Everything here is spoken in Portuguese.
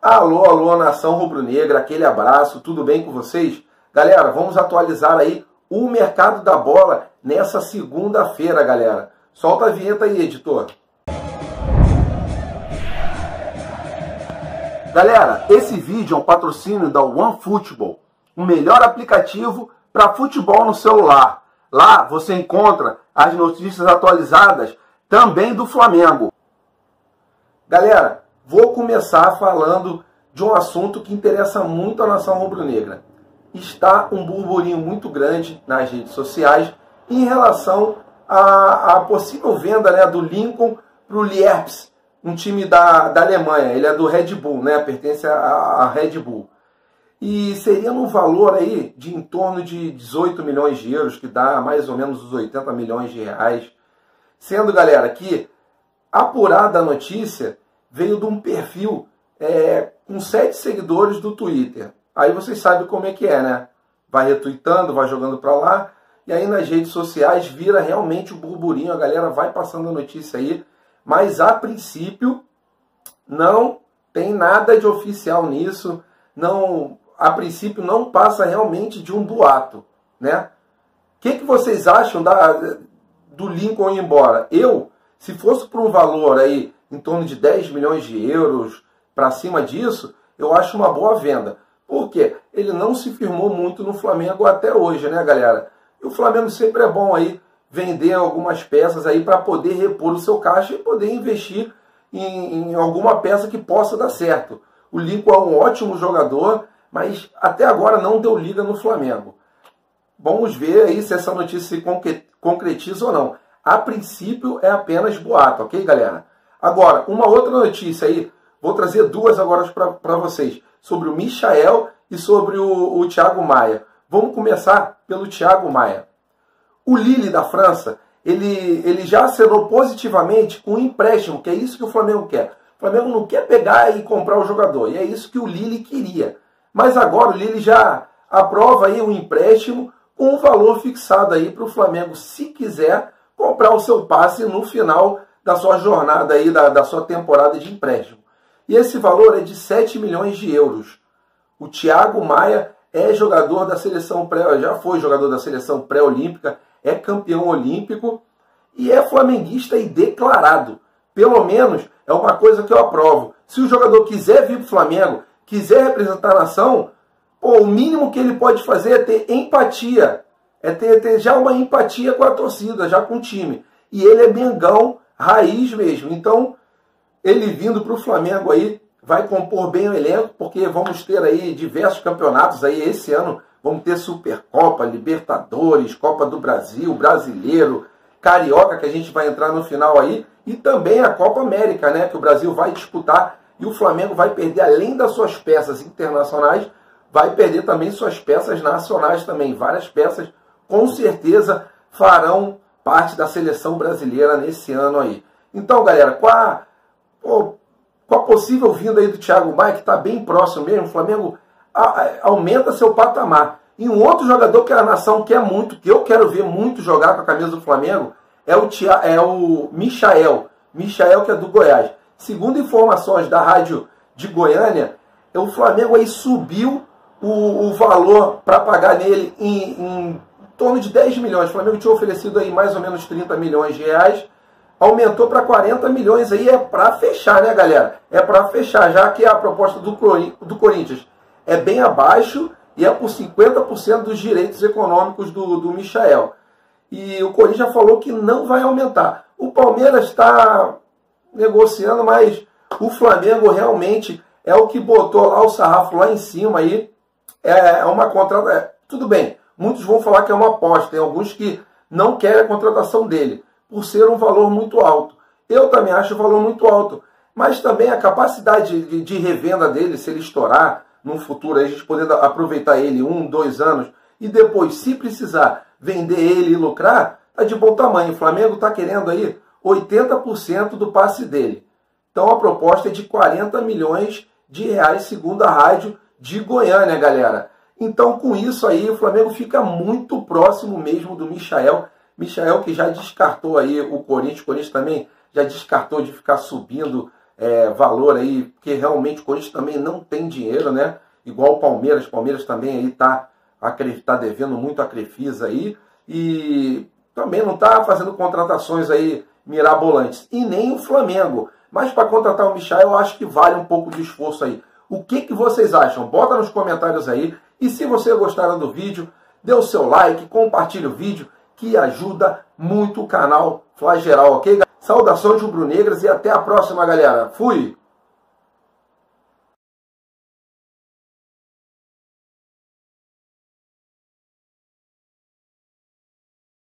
Alô, alô, nação rubro-negra, aquele abraço, tudo bem com vocês? Galera, vamos atualizar aí o mercado da bola nessa segunda-feira, galera. Solta a vinheta aí, editor. Galera, esse vídeo é um patrocínio da OneFootball, o melhor aplicativo para futebol no celular. Lá você encontra as notícias atualizadas também do Flamengo. Galera, vou começar falando de um assunto que interessa muito a nação rubro-negra. Está um burburinho muito grande nas redes sociais em relação à possível venda, né, do Lincoln para o Leipzig, um time da Alemanha. Ele é do Red Bull, né, pertence à Red Bull. E seria num valor aí de em torno de 18 milhões de euros, que dá mais ou menos os 80 milhões de reais. Sendo, galera, que apurada a notícia veio de um perfil com 7 seguidores do Twitter. Aí vocês sabem como é que é, né? Vai retweetando, vai jogando para lá, e aí nas redes sociais vira realmente o burburinho, a galera vai passando a notícia aí, mas a princípio não tem nada de oficial nisso, não, a princípio não passa realmente de um boato, né? O que vocês acham do Lincoln ir embora? Eu, se fosse por um valor aí em torno de 10 milhões de euros para cima disso, eu acho uma boa venda. Por quê? Ele não se firmou muito no Flamengo até hoje, né, galera? E o Flamengo sempre é bom aí vender algumas peças aí para poder repor o seu caixa e poder investir em alguma peça que possa dar certo. O Lincoln é um ótimo jogador, mas até agora não deu liga no Flamengo. Vamos ver aí se essa notícia se concretiza ou não. A princípio é apenas boato, ok, galera? Agora, uma outra notícia aí, vou trazer duas agora para vocês, sobre o Michael e sobre o Thiago Maia. Vamos começar pelo Thiago Maia. O Lille da França, ele já assinou positivamente com um empréstimo, que é isso que o Flamengo quer. O Flamengo não quer pegar e comprar o jogador, e é isso que o Lille queria. Mas agora o Lille já aprova aí um empréstimo com um valor fixado aí para o Flamengo, se quiser, comprar o seu passe no final da sua jornada aí, da sua temporada de empréstimo. E esse valor é de 7 milhões de euros. O Thiago Maia é jogador da seleção já foi jogador da seleção pré-olímpica, é campeão olímpico e é flamenguista e declarado. Pelo menos é uma coisa que eu aprovo. Se o jogador quiser vir para o Flamengo, quiser representar a nação, pô, o mínimo que ele pode fazer é ter empatia. É ter já uma empatia com a torcida, já com o time. E ele é Mengão raiz mesmo. Então, ele vindo para o Flamengo aí, vai compor bem o elenco, porque vamos ter aí diversos campeonatos aí esse ano. Vamos ter Supercopa, Libertadores, Copa do Brasil, Brasileiro, Carioca, que a gente vai entrar no final aí, e também a Copa América, né, que o Brasil vai disputar, e o Flamengo vai perder, além das suas peças internacionais, vai perder também suas peças nacionais também. Várias peças, com certeza, farão parte da seleção brasileira nesse ano aí. Então, galera, com a possível vinda aí do Thiago Maia, que está bem próximo mesmo, o Flamengo aumenta seu patamar. E um outro jogador que a nação quer muito, que eu quero ver muito jogar com a camisa do Flamengo, é o Michael. Michael, que é do Goiás. Segundo informações da rádio de Goiânia, o Flamengo aí subiu o valor para pagar nele em torno de 10 milhões. O Flamengo tinha oferecido aí mais ou menos 30 milhões de reais. Aumentou para 40 milhões aí, é para fechar, né, galera? É para fechar, já que a proposta do Corinthians é bem abaixo e é por 50% dos direitos econômicos do Michael. E o Corinthians já falou que não vai aumentar. O Palmeiras está negociando, mas o Flamengo realmente é o que botou lá o sarrafo lá em cima aí. É uma contratação. Tudo bem, muitos vão falar que é uma aposta. Tem alguns que não querem a contratação dele, por ser um valor muito alto. Eu também acho o valor muito alto. Mas também a capacidade de revenda dele, se ele estourar no futuro, a gente poder aproveitar ele 1, 2 anos, e depois, se precisar vender ele e lucrar, tá de bom tamanho. O Flamengo está querendo aí 80% do passe dele. Então a proposta é de 40 milhões de reais, segundo a rádio de Goiânia, galera. Então com isso aí o Flamengo fica muito próximo mesmo do Michael. Michael que já descartou aí o Corinthians também já descartou de ficar subindo valor aí, porque realmente o Corinthians também não tem dinheiro, né? Igual o Palmeiras também aí tá devendo muito a Crefisa aí, e também não está fazendo contratações aí mirabolantes, e nem o Flamengo. Mas para contratar o Michael, eu acho que vale um pouco de esforço aí. O que vocês acham? Bota nos comentários aí. E se você gostaram do vídeo, dê o seu like, compartilhe o vídeo, que ajuda muito o canal Fla Geral, ok? Saudações rubro-negras e até a próxima, galera. Fui!